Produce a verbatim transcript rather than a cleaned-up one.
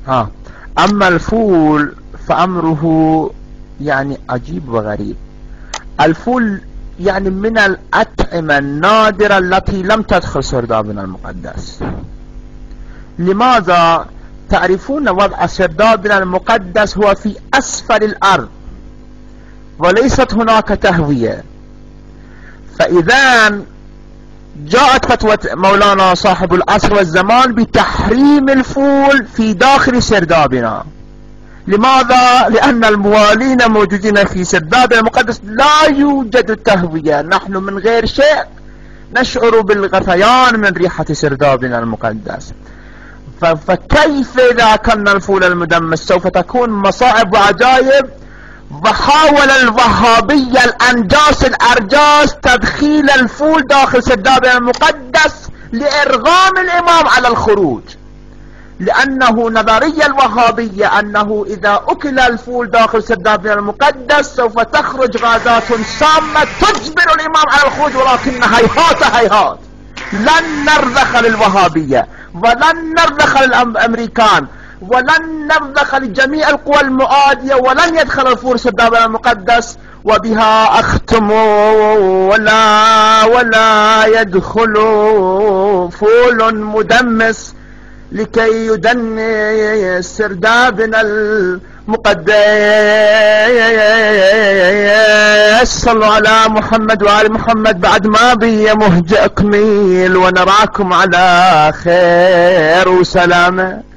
ها أما الفول فأمره يعني عجيب وغريب. الفول يعني من الأطعمة النادرة التي لم تدخل سردابنا المقدس. لماذا؟ تعرفون وضع سردابنا المقدس هو في أسفل الأرض وليست هناك تهوية، فإذا جاءت فتوى مولانا صاحب العصر والزمان بتحريم الفول في داخل سردابنا. لماذا؟ لأن الموالين موجودين في سردابنا المقدس لا يوجد تهوية، نحن من غير شيء نشعر بالغثيان من ريحة سردابنا المقدس. فكيف إذا كان الفول المدمس؟ سوف تكون مصائب وعجائب. وحاول الوهابية الأنجاس الأرجاس تدخيل الفول داخل سردابنا المقدس لإرغام الإمام على الخروج، لأنه نظرية الوهابية أنه إذا أكل الفول داخل سردابنا المقدس سوف تخرج غازات سامة تجبر الإمام على الخروج، ولكن هيهات هيهات لن نرضخ للوهابية ولن نرضخ للأمريكان ولن نرضخ لجميع القوى المعادية، ولن يدخل الفول سردابنا المقدس. وبها أختم ولا ولا يدخل فول مدمس لكي يدنس سردابنا المقدس. صلوا على محمد وآل محمد. بعد ما بي مهجة أكمل ونراكم على خير وسلامة.